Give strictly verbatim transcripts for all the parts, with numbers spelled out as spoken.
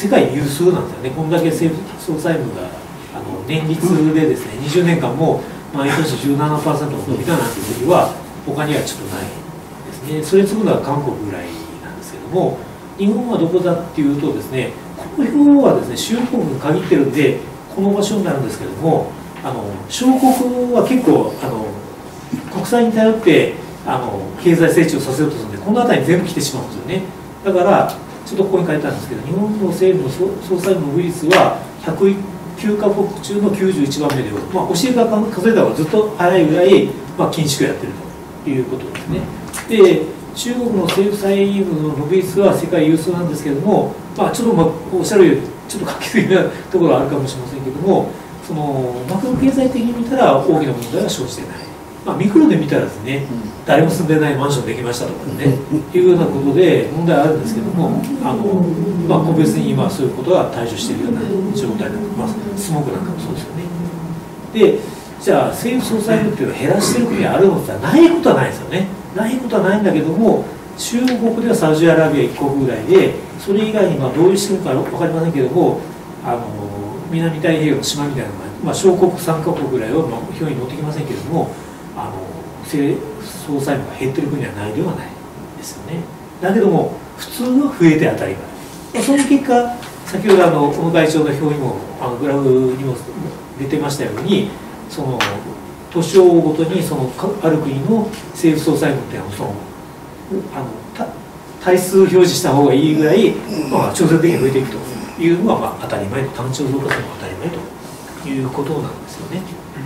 世界有数なんですよね。こんだけ政府総債務があの年率でですねにじゅうねんかんも毎年 じゅうななパーセント 伸びたなんていう時は他にはちょっとないですね。それに次ぐのは韓国ぐらいなんですけども、日本はどこだっていうとですね、この表はですね主要国に限ってるんでこの場所になるんですけども、あの小国は結構あの国債に頼ってあの経済成長させようとするんで、この辺りに全部来てしまうんですよね。だからちょっとここに書いてあるんですけど、日本の政府の総債務の伸び率はひゃくきゅうカ国中のきゅうじゅういちばんめで、まあ、教えが数えた方がずっと早いぐらい、まあ、緊縮やってるということですね。で、中国の政府債務の伸び率は世界有数なんですけれども、まあ、ちょっと、まあ、おっしゃるようにちょっと画期的なところはあるかもしれませんけども、そのマクロ経済的に見たら大きな問題は生じてない。まあ、ミクロで見たらですね、誰も住んでないマンションできましたとかね、いうようなことで問題あるんですけども、あのまあ、個別に今そういうことは対処しているような状態になってます。スモークなんかもそうですよね。で、じゃあ政府総裁務っていうのを減らしてる国あるのってないことはないですよね。ないことはないんだけども、中国ではサウジアラビアいっこくぐらいで、それ以外にまあどういう仕組みか分かりませんけども、あの南太平洋の島みたいなのが、まあ、小国さんカ国ぐらいをまあ表に載ってきませんけども、あの政府総裁務が減ってる国はないではないですよね。だけども普通は増えて当たり前。その結果、先ほどあのこの会長の表にもあのグラフにも出てましたように、その年を追うごとにそのある国の政府総裁務っていうのはそのあの対数表示した方がいいぐらい、まあ、調整的に増えていくというのはまあ当たり前と、単調増加するのが当たり前ということなんですよね。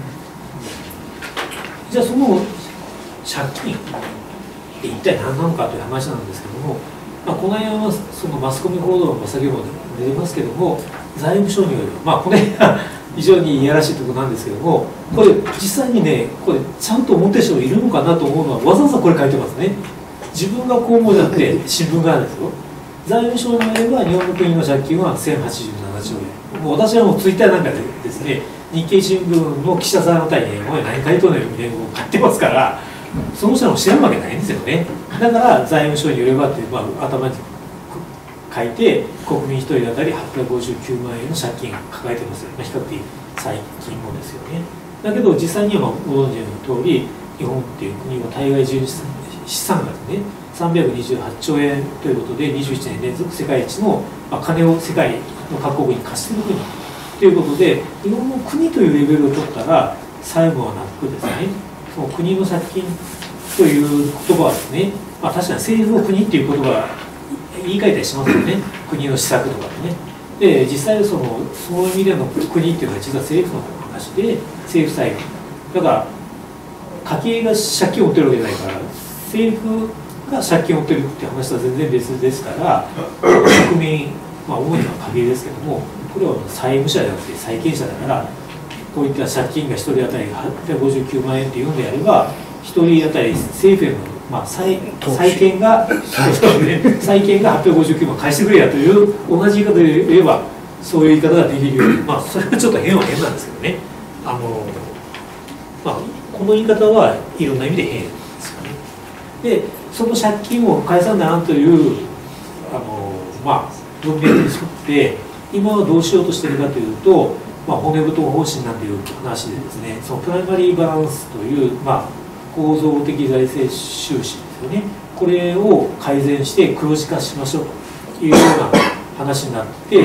じゃあその借金って一体何なのかという話なんですけども、まあ、この辺はそのマスコミ報道も先ほど出てますけども、財務省による、まあ、この辺は非常にいやらしいところなんですけども、これ実際にね、これちゃんと思ってる人がいるのかなと思うのは、わざわざこれ書いてますね。自分がこう思うじゃなくて新聞側ですよ。財務省によれば日本の国の借金はせんはちじゅうななちょうえん。もう私はもうツイッターなんかでですね、日経新聞の記者さんあたりに「お前何書いとんねん」みたいなのを買ってますから、その人も知らんわけないんですよね。だから財務省によればって、まあ、頭に書いて、国民ひとり当たりはっぴゃくごじゅうきゅうまんえんの借金を抱えてますよ、まあ、比較的最近もですよね。だけど実際にはまあご存知の通り、日本っていう国は対外純資産がねさんびゃくにじゅうはちちょうえんということでにじゅういちねん連続世界一の、まあ、金を世界の各国に貸している国ということで、日本の国というレベルを取ったら債務はなくですね、その国の借金という言葉はですね、まあ、確かに政府の国っていう言葉言い換えたりしますよね、国の施策とかでね。で実際そのその意味での国っていうのは実は政府の話で、政府債務だから家計が借金を負ってるわけじゃないから、政府が借金を負ってるっていう話とは全然別ですから、国民、まあ多いのは家計ですけども、これは債務者じゃなくて債権者だから、こういった借金がひとり当たりはっぴゃくごじゅうきゅうまんえんっていうのであれば、ひとり当たり政府への、まあ、債債権が債権がはっぴゃくごじゅうきゅうまん返してくれやという同じ言い方で言えば、そういう言い方ができるように、まあそれはちょっと変は変なんですけどね。あのまあ、この言い方はいろんな意味で変ですよね。でその借金を返さならんというあの、まあ、文脈に沿って今はどうしようとしているかというと、まあ、骨太方針なんていう話でですね、そのプライマリーバランスという、まあ、構造的財政収支ですよね、これを改善して黒字化しましょうというような話になって、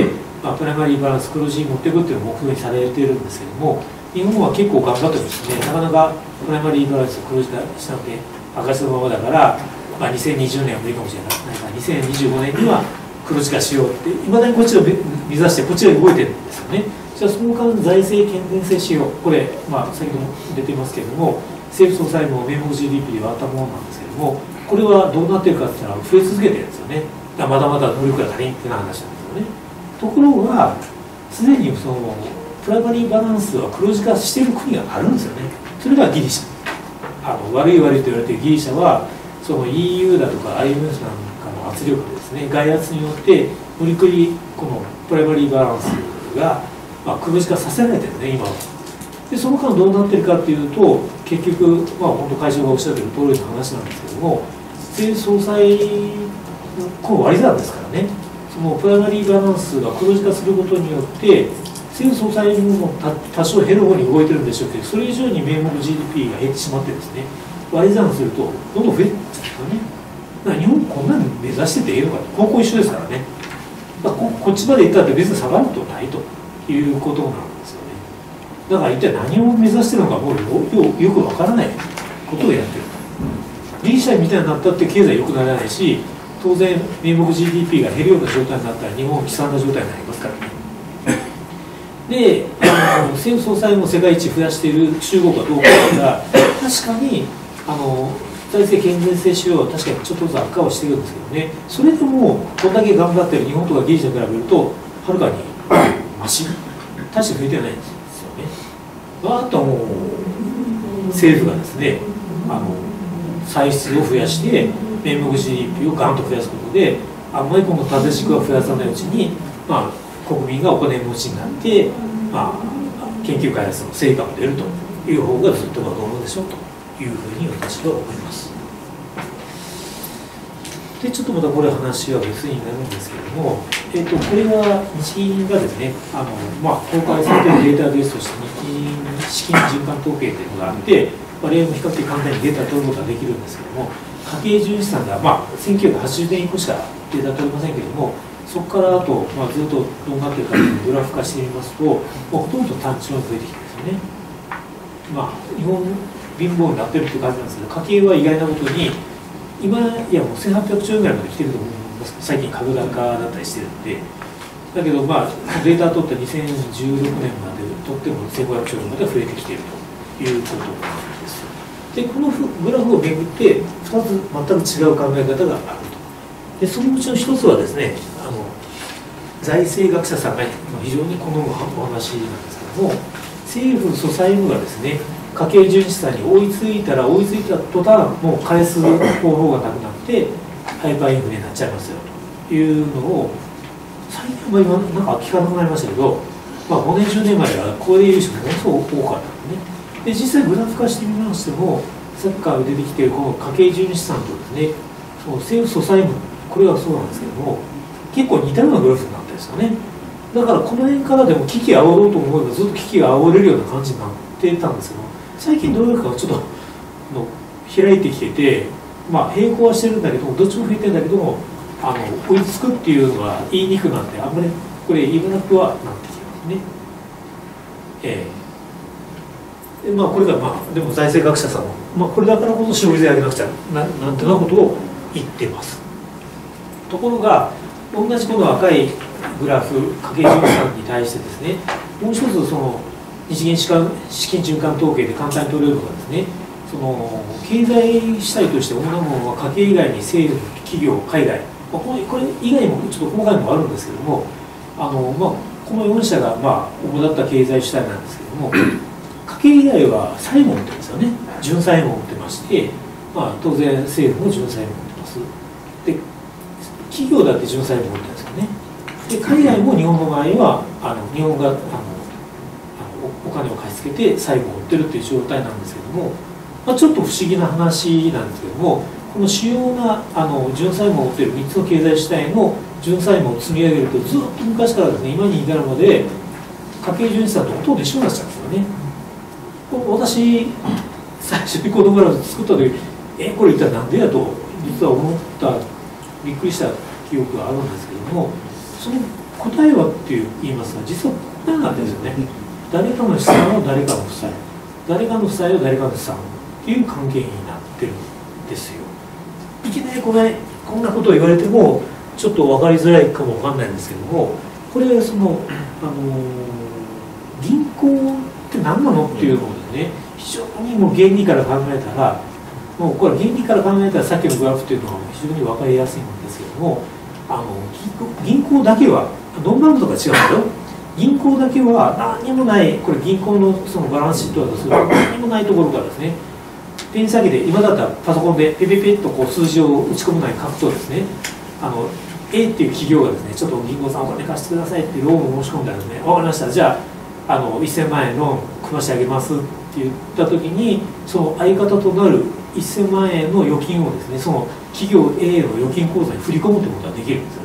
まあ、プライマリーバランス黒字に持っていくというのを目標にされているんですけども、日本は結構頑張ってですね、なかなかプライマリーバランスを黒字化したので赤字のままだから、まあ、にせんにじゅうねんは無理かもしれないからにせんにじゅうごねんには黒字化しようっていまだにこっちを目指してこっちが動いてるんですよね。じゃあその間財政健全性指標、これ、まあ、先ほども出てますけれども、政府総債務名目 ジーディーピー で割ったものなんですけれども、これはどうなってるかっていうのは増え続けてるんですよね。だからまだまだ能力が足りんっていう話なんですよね。ところがすでにそのプライマリーバランスは黒字化している国があるんですよね。それがギリシャ。あの悪い悪いと言われているギリシャはその イーユー だとか アイエムエフ なんかの圧力でですね、外圧によって無理くりこのプライマリーバランスが、まあ、黒字化させられてるんですね、今は。でその間どうなってるかっていうと、結局、まあ、本当会長がおっしゃってる通りの話なんですけども、政府総裁この割り算ですからね、 そのプライマリーバランスが黒字化することによって政府総裁も多少減る方に動いてるんでしょうけど、それ以上に名目 ジーディーピー が減ってしまってですね、割り算するとどんどん増えてるんですよね。だから日本こんなの目指してていいのかと、高校一緒ですからね、まあ、こ, こっちまで行ったって別に下がることないということなんですよね。だから一体何を目指してるのかもう よ, よ, よくわからないことをやってる。ギリシャみたいになったって経済良くならないし、当然名目 ジーディーピー が減るような状態になったら日本は悲惨な状態になりますからね。で、あの政府総裁も世界一増やしている中国はどうかですが、確かにあの財政健全性指標は確かにちょっとずつ悪化はしてるんですけどね、それでもこんだけ頑張ってる日本とかギリシャに比べるとはるかにマシ、大して増えてないんですよね。あとはもう政府がですね、あの歳出を増やして名目 ジーディーピー をガンと増やすことで、あんまりこの縦軸が増やさないうちに、まあ国民がお金持ちになって、まあ、研究開発の成果が出るという方がずっと望むでしょうというふうに私は思います。でちょっとまたこれ話は別になるんですけれども、えー、とこれは日銀がですね、あの、まあ、公開されているデータベースとして日銀資金循環統計というのがあって、我々も比較的簡単にデータ取ることができるんですけども、家計純資産が、まあ、せんきゅうひゃくはちじゅうねん以降しかデータ取れませんけれども、そこからあと、まあ、ずっとどうなっているかというのをグラフ化してみますと、もうほとんど単調に増えてきてるんですよね。まあ、日本貧乏になってるっていう感じなんですけど、家計は意外なことに今いやもうせんはっぴゃくちょうえんぐらいまで来てると思います。最近株高だったりしてるんで、だけどまあデータ取ったにせんじゅうろくねんまでとってもせんごひゃくちょうえんまで増えてきているということなんですよ。でこのグラフをめぐってふたつ全く違う考え方があると。でそのうちのひとつはですね、あの財政学者さんが非常に好むお話なんですけども、政府総裁務がですね、家計純資産に追いついたら追いついた途端もう返す方法がなくなってハイパーインフレになっちゃいますよというのを最近は今なんか聞かなくなりましたけど、まあ、ごねんじゅうねんまではこれいう人ものすごく多かったんですね。で実際グラフ化してみましても、さっきから出てきているこの家計純資産とですね、その政府総裁務、これはそうなんですけども、結構似たようなグラフになってるんですよね。だからこの辺からでも危機煽ろうと思えばずっと危機が煽れるような感じになってたんですけど、最近どういうかちょっとの開いてきてて、まあ並行はしてるんだけども、どっちも増えてるんだけども、あの追いつくっていうのが言いにくくなって、あんまりこれ言いづらくはなってきてますね。えー、でまあこれがまあでも財政学者さんも、まあ、これだからこそ消費税上げなくちゃ な, なんていうようなことを言ってます。ところが同じこの赤いグラフ家計純資産に対してですね、もう一つその日銀資金循環統計で簡単に取れるのがですね、その経済主体として主なものは家計以外に政府、企業、海外、まあ、これこれ以外もちょっと細かいのもあるんですけども、あの、まあ、このよん社がまあ主だった経済主体なんですけども、家計以外は債務を持ってるんですよね。純債務を持ってまして、まあ、当然政府も純債務を持ってます。で企業だって純債務を持ってるんですよね。で海外も日本の場合はあの日本があのお金を貸し付けて債務を負ってるっていう状態なんですけども、まあ、ちょっと不思議な話なんですけども、この主要なあの純債務を負っているみっつの経済主体の純債務を積み上げると、ずっと昔からですね、今に至るまで家計純資産とほとんど一緒になっちゃうんですよね。この私最初にこのグラフ作った時、えこれ一体なんでやと実は思ったびっくりした記憶があるんですけども、その答えはっていう言いますが、実はこれなんですよね。誰かの資産は誰かの負債、誰かの負債は誰かの資産っていう関係になってるんですよ。いきなりこれこんなことを言われてもちょっと分かりづらいかも分かんないんですけども、これはその、あのー、銀行って何なのっていうのをですね、非常にもう原理から考えたら、もうこれ原理から考えたらさっきのグラフっていうのは非常に分かりやすいんですけども、あの銀行、銀行だけはノンバンクとか違うんですよ。銀行だけは何にもない、これ銀行のそのバランスシートだとすると何にもないところからですね、ペン先で今だったらパソコンでペペペッとこう数字を打ち込むのに書くとですね、あの A っていう企業がですね、ちょっと銀行さんお金貸してくださいってローンを申し込んだらですね、分かりました、じゃあ、あのいっせんまんえんローン組ましてあげますって言った時に、その相方となるいっせんまんえんの預金をですね、その企業 A の預金口座に振り込むってことができるんですよね。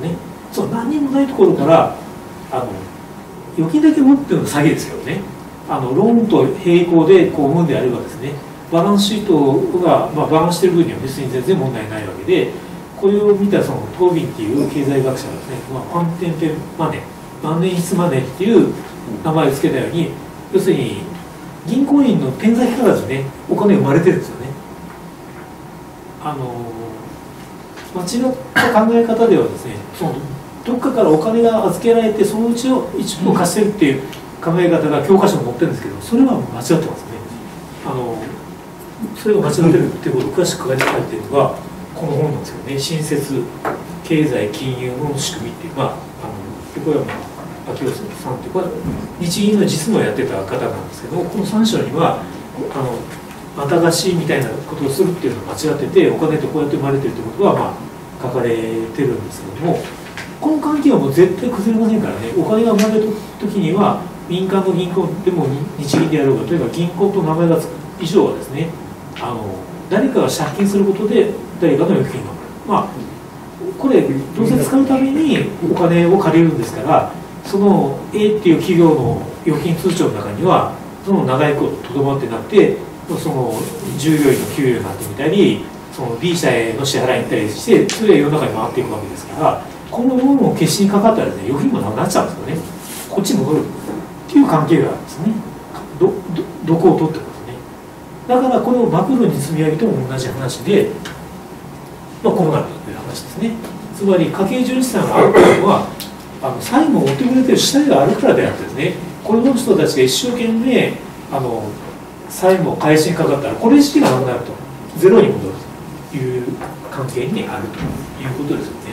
そう何にもないところからあの預金だけ持ってるのは詐欺ですけどね、あのローンと並行でこう生むんであればですね、バランスシートが、まあ、バランスしている分には別に全然問題ないわけで、これを見たそのトービンっていう経済学者がですね、まあ、ファンテンペンマネー、万年筆マネーっていう名前を付けたように、要するに銀行員の点先からですね、お金生まれてるんですよね。あの間違った考え方ではですね、そのどっかからお金が預けられて、そのうちを一部を貸してるっていう考え方が教科書に載ってるんですけど、それは間違ってますね。あのそれが間違ってるっていうことを詳しく書いているのがこの本なんですよね。新設経済金融の仕組みっていう、まあ、あの横山明夫さんっていうこれ日銀の実務をやってた方なんですけど、このさん章にはあのまた貸しみたいなことをするっていうのは間違ってて、お金ってこうやって生まれてるってことはまあ書かれてるんですけども、この関係はもう絶対崩れませんからね。お金が生まれた時には民間の銀行でも日銀でやろうが、とにかく銀行と名前がつく以上はですね、あの誰かが借金することで誰かの預金が生まれる、まあこれどうせ使うためにお金を借りるんですから、その A っていう企業の預金通帳の中にはその長いこととどまってなくて、その従業員の給与になってみたり、その B 社への支払いに行ったりして、それが世の中に回っていくわけですから、このローンを消しにかかったらですね、預金もなくなっちゃうんですよね。こっちに戻るっていう関係があるんですね。どどどこを取ってもですね。だからこれをマクロに積み上げても同じ話で、まあ、こうなるという話ですね。つまり家計純資産があるというのは、あの債務を負ってくれてる主体があるからであってですね、この人たちが一生懸命あの債務を返しにかかったら、これ自体がなくなると、ゼロに戻るという関係にあるということですよね。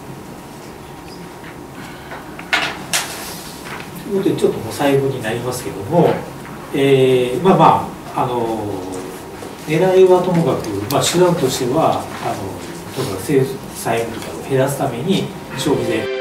ということで、ちょっともう最後になりますけども、えー、まあまあ、あの狙いはともかく、まあ、手段としては、あのとか政府債務とかを減らすために消費税